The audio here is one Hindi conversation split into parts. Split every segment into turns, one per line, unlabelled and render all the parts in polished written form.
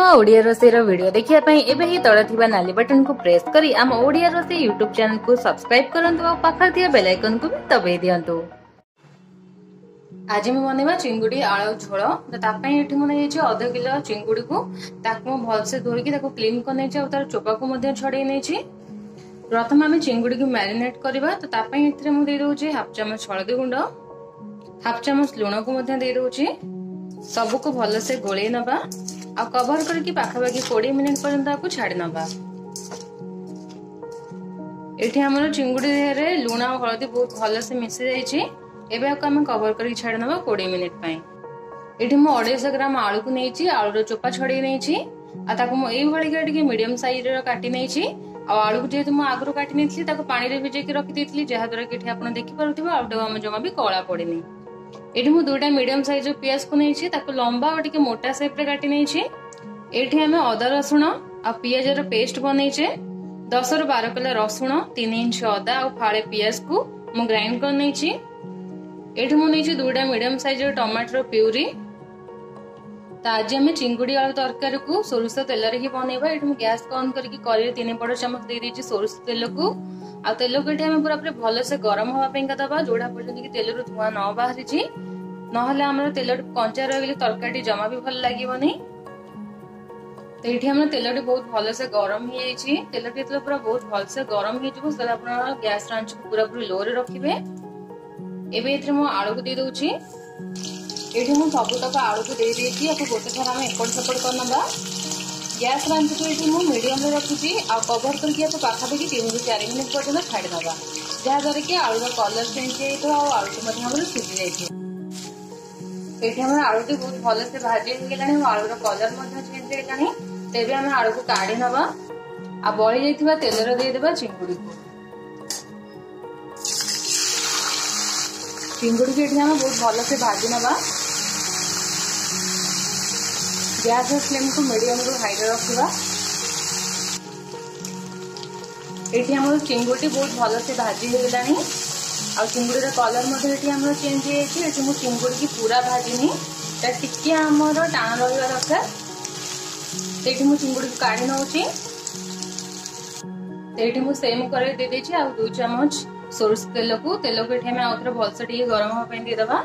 ओडिया रोषेई वीडियो देखिया पई एबे ही तळे थिबा नाली बटन को प्रेस करी आम ओडिया रोषेई यूट्यूब चैनल को सब्सक्राइब करंतु और पाखर थिया बेल आइकन को भी दबाई दियंतु। आज मैं बनेबा चिंगुड़ी आलू झोल। तो तापई एठी मने जे आधा किलो चिंगुड़ी को ताको भल से धोई के ताको क्लीन कर नै छै और तार चोपा को मध्य छडै नै छै। प्रथम आमे चिंगुड़ी को मैरिनेट करबा। तो तापई एथरे मु दे दउ छै हाफ चम्मच हळदी गुंड, हाफ चम्मच लूण को मध्य दे दउ छै। सब को भल से गोळै नबा आ कवर करके पाखापाखि 20 मिनिट पर्यंत आपको छाड़ी नबा। एठी हमर चिंगुड़ी रे लूण और हळदी बहुत भल से मिसी जाई छी। एबे आपको हम कवर करके छाड़ी नबा 20 मिनिट पई। एठी मो 250 ग्राम आलू को नै छी, आलू रो चोपा छड़ी नै छी आ ताको मो एई भली के मीडियम साइज रो काटी नै छी। आ आलू को जेतु मो आगरो काटी नै छी ताको पानी रे भिजे के रखि देथली, जहा द्वारा कि एठी आपण देखि पारुथिबा आलू हम जमा भी कळा पड़ेनी। एठी मु दुटा मीडियम साइज रो प्याज को नै छी, ताको लंबा और टिके मोटा शेप रे काटी नै छी। एठी हमें अदा रसुण आ पियाज रो पेस्ट बनै छे। 10 ରୁ 12 कला रसुण, 3 इंच अदा और फाळे पियाज को मु ग्राइंड कर नै छी। एठी मु नै छी दुटा मीडियम साइज रो टमाटर प्यूरी। त आज हमें चिंगुड़ी आलू तरकारी को सोरिष तेल रे ही बनेबा। एठी मु गैस को ऑन करके करी 3 बड़ चम्मच दे दी छी सोरिष तेल को। आ तेल को एठी हमें पूरा पूरी भलो से गरम होवा पेंका दबा, जोडा पर्यंत कि तेल रो धुआं न बाहरी छी। नहले हमर तेल कंचा रह गेले तरकारी जमा भी भल लागिबनी। तो ये हम तेल बहुत भल से गरम हो जाइए। तेल जो पूरा बहुत भल से गरम हो गैस आंच को पूरा पूरी लो रे रखिए। एबे मु आलू को दे दूची। ये मुझे सबुतक आलू को दे देती गोटे थर आम एपट सेपट कर नबा। गैस आंच को ये मुझे मीडियम रे रखी आ कवर करके पाखापाखि 3 ରୁ 4 मिनिट पर्यटन छाड़ी नबा, जहाद्वारा कि आलू का कलर चेंज आलू को सीझी जाइए। ये आलू टी बहुत भल से भाजी हो आलूर कलर चेंज होगा। तेबे हमें आलू को काढ़ी नबा आ बळी जाइथिबा तेल रे दे देबा चिंगुड़ी को। चिंगुड़ी को एठी हम बहुत भल से भाजी नबा। गैस फ्लेम को मीडियम रू हाई रे रखिबा। एठी हमर चिंगुड़ी बहुत भल से भाजी हो गेलानी आ चिंगुड़ी रो कलर मध्ये एठी हमर चेंज हो जाइछि। एठी मु चिंगुड़ी की पूरा भाजीनी ता टिके हमर टाण रहइबा दरकार। एठी मु चिंगुड़ी को काढ़ी नउची। एठी मु सेम करे दे देछि आ 2 चम्मच सोरिष तेल को एठी हम आउथरे भल से टिके गरम हो पई दे दबा।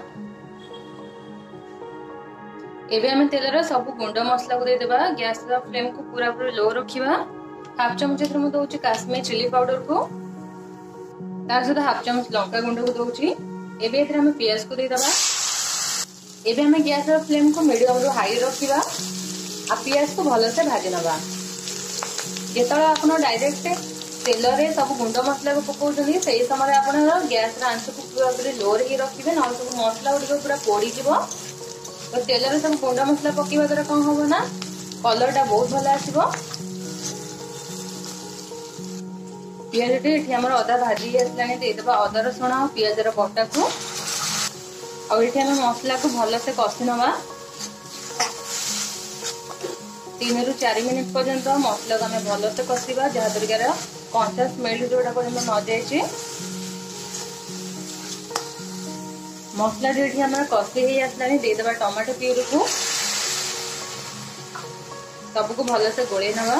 एबे हम तेल रे सब गुंड मसला को दे देबा। गैस रो फ्लेम को पूरा पूरी लो रखिबा। हाफ चम्मच एथरे मु दोछि काश्मीर चिली पाउडर को, तार साथ हाफ चम्मच लंका गुंड को दोछि। एबे एथरे हम प्याज को दे दबा। एबे हम गैस रो फ्लेम को मीडियम रो हाई रखिबा आ पियाज को भल से भाजी नबा। जेतले आपण डायरेक्ट तेल रे सब गुंड मसला को पकोउछनी सेही समय आपण गैस रे आंच को पूरा पूरी लो रे ही रखिबे, न सब मसला उडी पूरा पोड़ी जिवो। तो तेल रे सब गुंड मसला पकेबा द्वारा कोन होबो ना कलर टा बहुत भल आसीबो। पियाज एठी हमर अदा भाजी आसलानी दे देबा अदा रसुण और पियाज रो बटा को। और एठी हम मसला को भल से कसी नबा। 3 ରୁ 4 मिनिट पर्यंत मसला को हमें भल से कसिबा, जहाद्वारा कंचा स्मेल जोड़ा पर्यंत न जाए। मसला जो हमारे कसी ही आसलानी दे देबा टमाटो प्यूरी को। सबको भल से गोले नबा।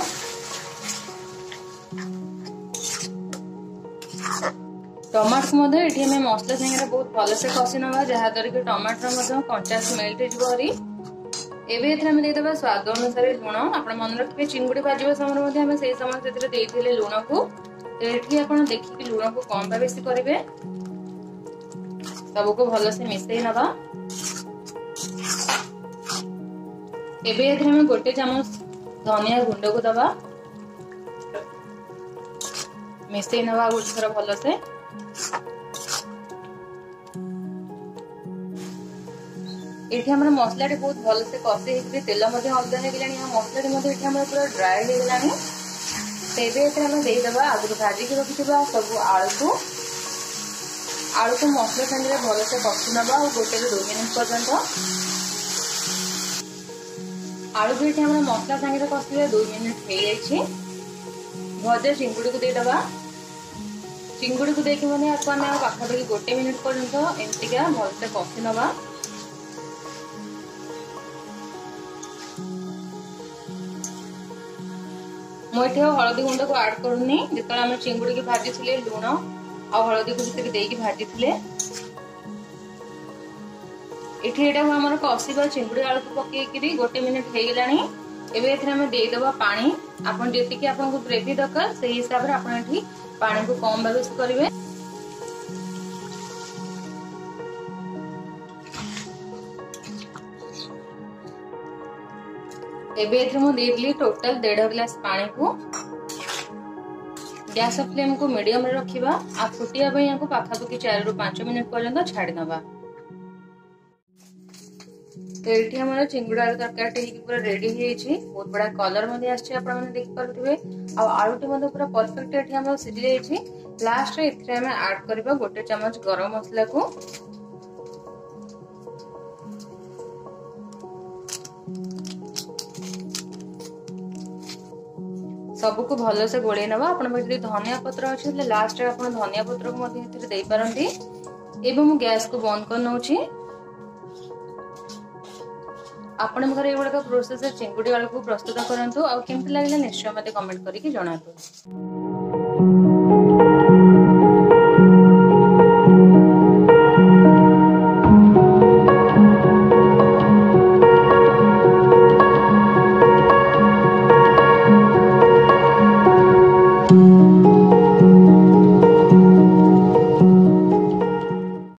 टमाटो मधे एठी हमें मसला संगे बहुत भल से कसी नबा, जहाद्वारा कि टमाटर मधे कंचा स्मेल जिवरी। एबे एथरे हम दे देबा स्वाद अनुसार लूण। आपण मन रखिबे चिंगुड़ी भाजीबा समय मध्ये हम सेही समय सेथरे देइथिले लूण को। तो एठी आपण देखि कि लूण को कम बा बेसी करिवे। सब को भल से मिसई नबा। एबे एथरे हम गोटे चम्मच धनिया गुंड को दबा। मिसई नबा गोटे थोड़ा भल से। एठी हमर मसला रे बहुत भल से कसे हिकरे तेल मध्ये अलगा हे गेलानी। हम मसला रे मध्ये एठी हमर पूरा ड्राई हे गेलानी। तेबे एठी हम दे देबा आगु भाजी के रखिबा सब आलू को मसला संगे भल से कसी नबा और 1 ରୁ 2 मिनिट पर्यंत। आलू भी एठी हमर मसला संगे कसिले 2 मिनिट हे जाइछि। भजा चिंगुड़ी को दे देबा। चिंगुड़ी को देखि माने आपको हम पाखापाखि 1 मिनिट पर्यंत एमतिका भल से कसी नबा। मुझे हलदी गुंड को ऐड करूनी जिते आम चिंगुड़ी की भाजी लुण आ हलदी को भीतर देकी भाजी आमर कषिबा चिंगुड़ी आलू को पकईकि 1 मिनिट हो गलानी। एवं देदेबा पानी आपन जी आपको ग्रेवी दरकार से हिसाब से आप पानी को कम बेस करेंगे। एबे टोटल 1.5 गिलास पानी को गैस फ्लेम को मीडियम रखिबा आ फुटिया को पाखापाखि 4 ରୁ 5 मिनट पर्यंत छाड़ीनवा। तो ये हमारा चिंगुड़ी आलू तरकारी पूरा रेडी है, बहुत बड़ा कलर देख पारे आलूटी पूरा परफेक्ट सिझी जाइए। लास्ट में ऐड करबा 1 चम्मच गरम मसला को सबको भल से गोले नवा। आपण धनिया पत्र अच्छे लास्ट आप धनिया पत्र को दे पारती। एवं गैस को बंद कर नौची। आपण घर ये प्रोसेस चिंगुड़ी आलू को प्रस्तुत करंतु आ केमती लागले निश्चय मते कमेंट करके जणातु।